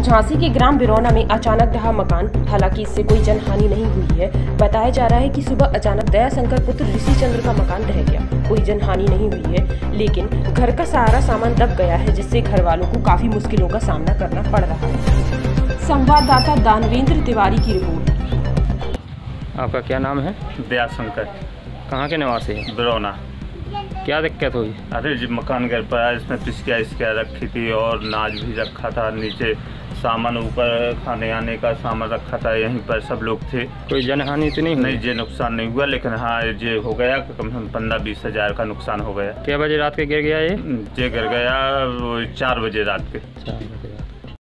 झांसी के ग्राम बिरौना में अचानक ढहा मकान। हालांकि इससे कोई जनहानि नहीं हुई है। बताया जा रहा है कि सुबह अचानक दयाशंकर पुत्र ऋषि चंद्र का मकान ढह गया। कोई जनहानि नहीं हुई है, लेकिन घर का सारा सामान दब गया है, जिससे घर वालों को काफी मुश्किलों का सामना करना पड़ रहा है। संवाददाता दानवेंद्र तिवारी की रिपोर्ट। आपका क्या नाम है? दयाशंकर। कहाँ के निवासी है? बिरौना। क्या दिक्कत हुई? अरे जी मकान गिर पड़ा, इसमें पिसकिया रखी थी और नाज भी रखा था, नीचे सामान, ऊपर खाने आने का सामान रखा था, यहीं पर सब लोग थे। कोई जनहानि तो नहीं हुई? नहीं, ये नुकसान नहीं हुआ, लेकिन हाँ ये हो गया कम से कम 15-20 हज़ार का नुकसान हो गया। क्या बजे रात के गिर गया ये? गिर गया 4 बजे रात के।